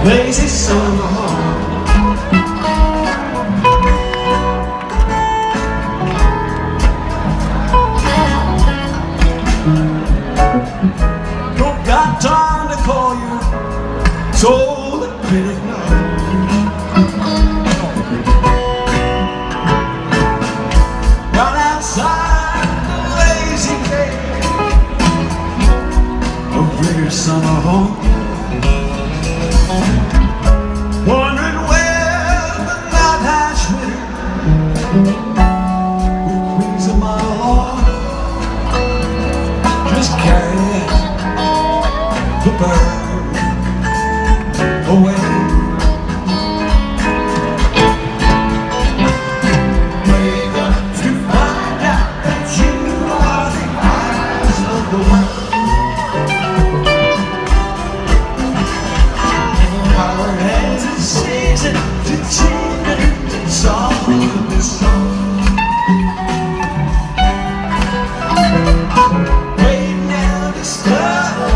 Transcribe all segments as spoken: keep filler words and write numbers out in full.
lazy summer. Don't got time to call you, so let me know. Right outside the lazy gate of your summer home, wondering where the night has winter, with wings of my heart, just carry the bird away. Wake up to find out that you are the eyes of the world. Howard has its season to change its song in this song. Waiting now to start.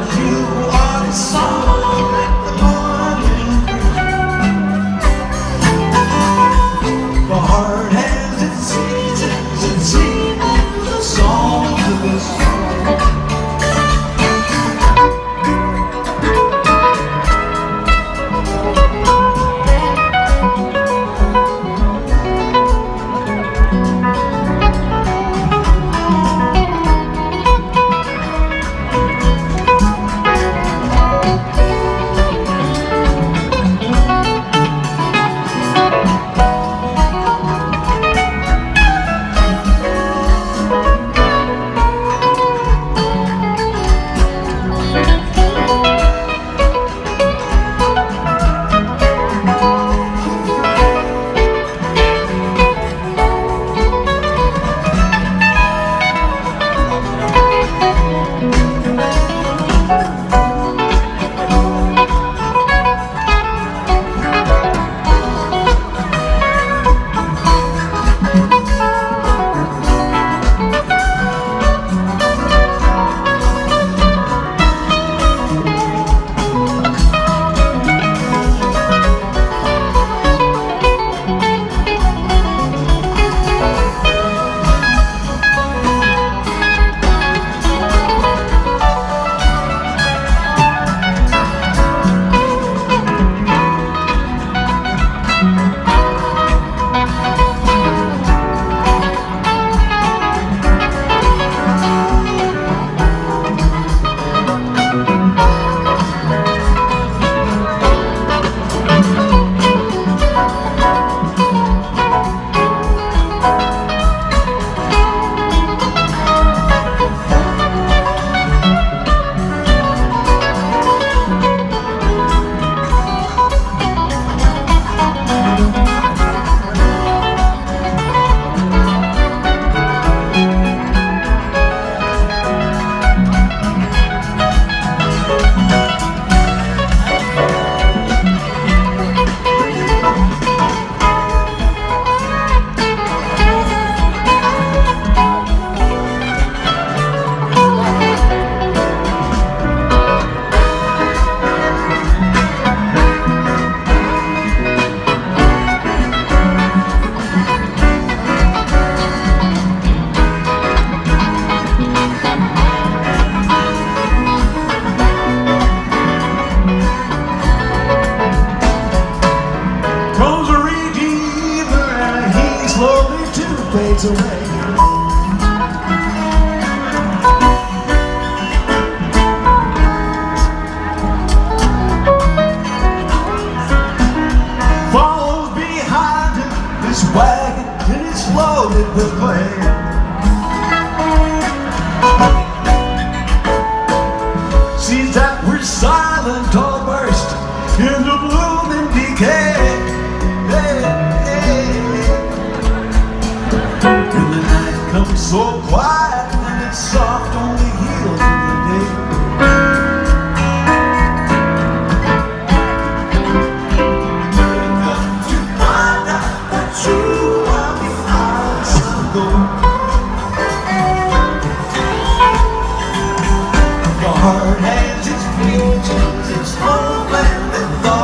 Fades away. Follows behind him, this wagon, and it's loaded with clay. Sees that we're silent, all burst into bloom and decay. So quiet and it's soft on the heels of the day. Wake up to find out that you are the eyes of the world. The heart has its beauties, its homeland and thought.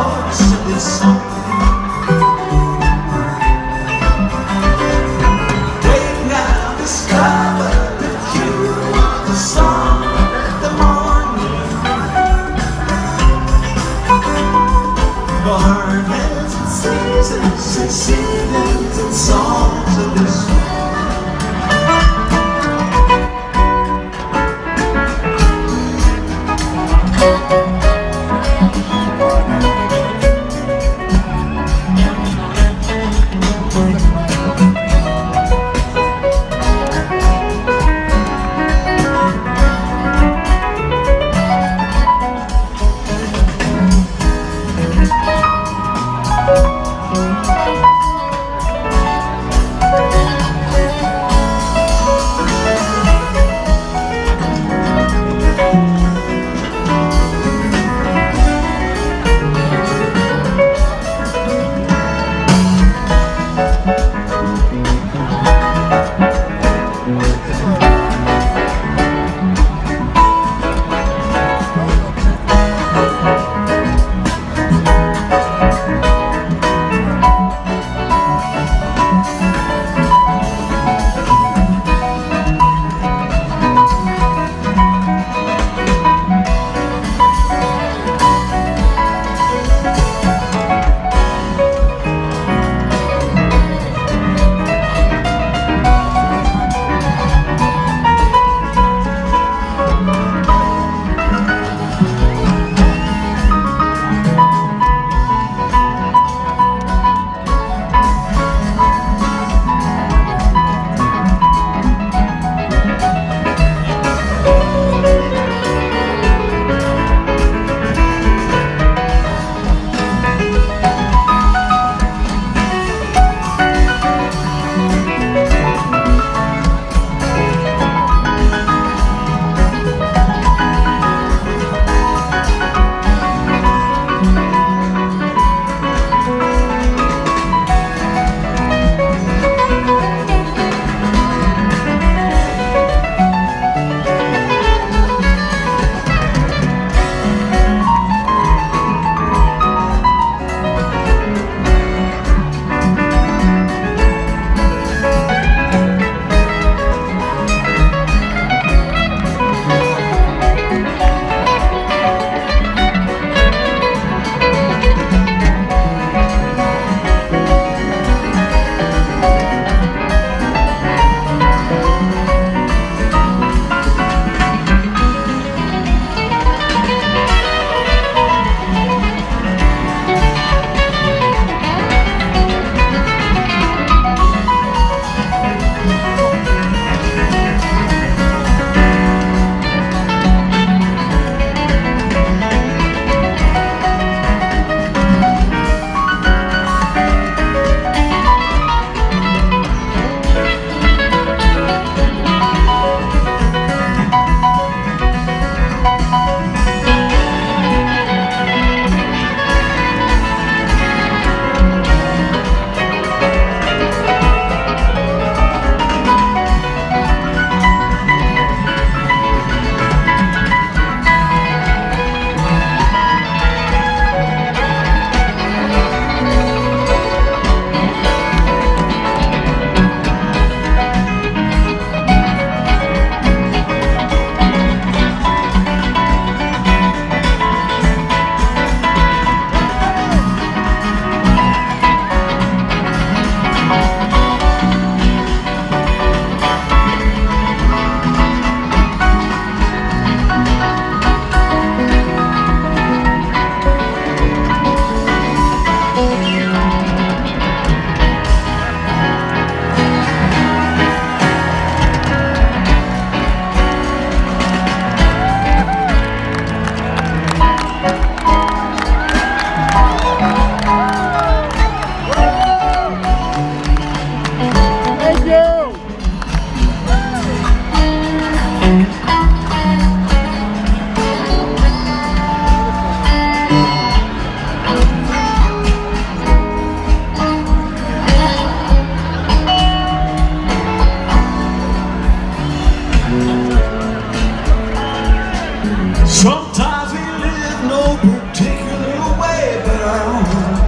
Sometimes we live no particular way, but our own.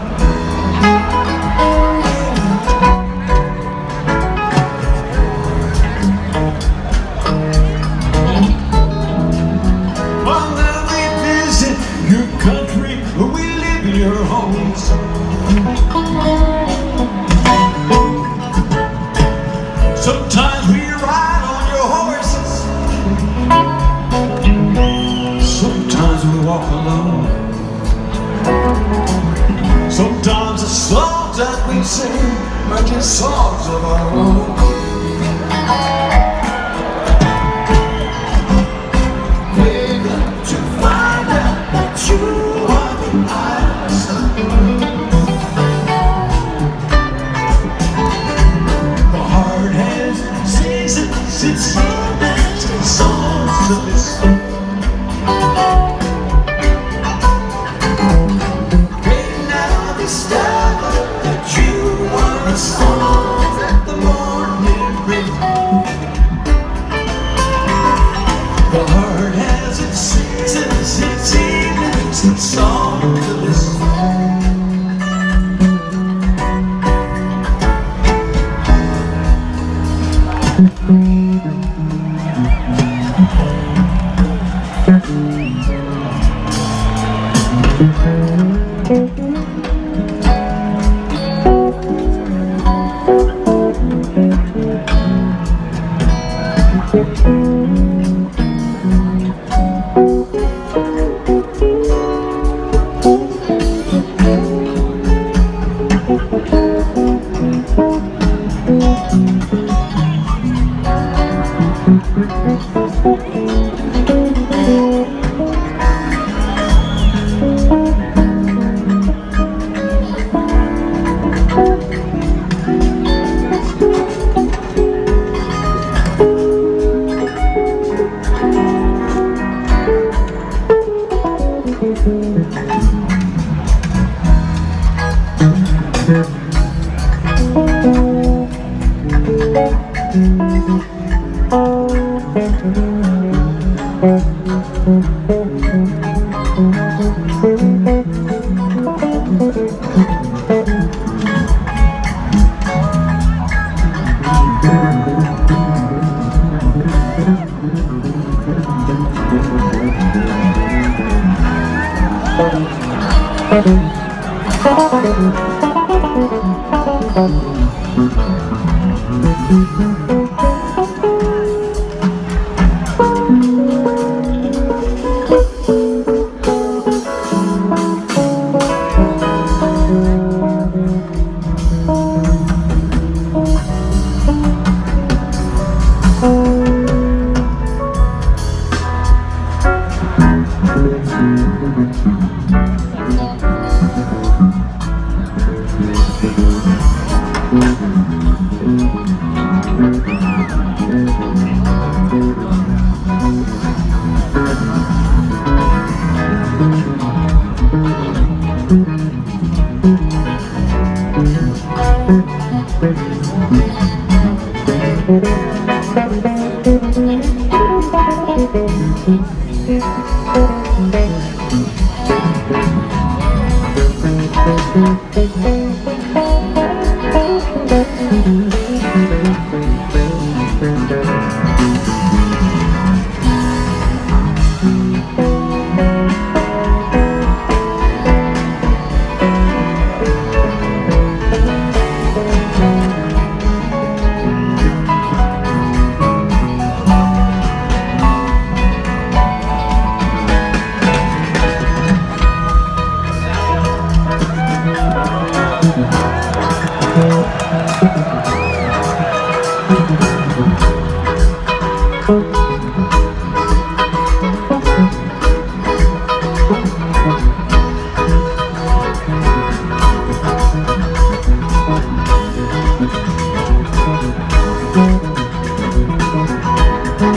Whether we visit your country or we live in your homes, sometimes we ride on your horses, sometimes we walk alone. Sometimes the songs that we sing are just songs of our own. We're going to find out that you are the answer. The heart has seasons, it's moments and songs to listen. Songs that the morning brings. The heart has its seasons, its evenings, its songs to listen.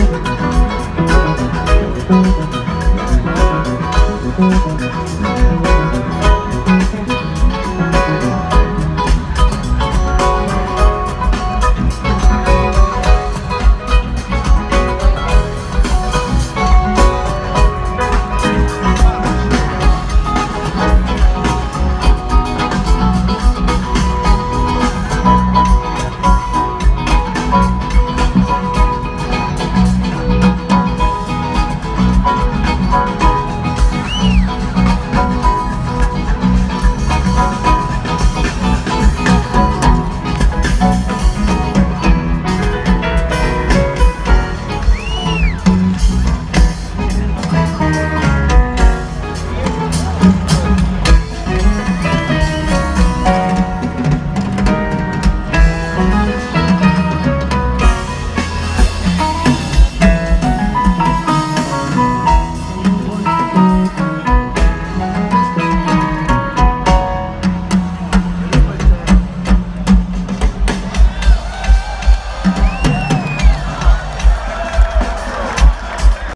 Thank you.